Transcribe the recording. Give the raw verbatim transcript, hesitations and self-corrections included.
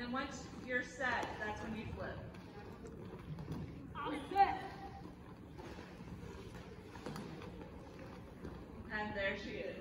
then once you're set, that's when you flip. I'm set. And there she is.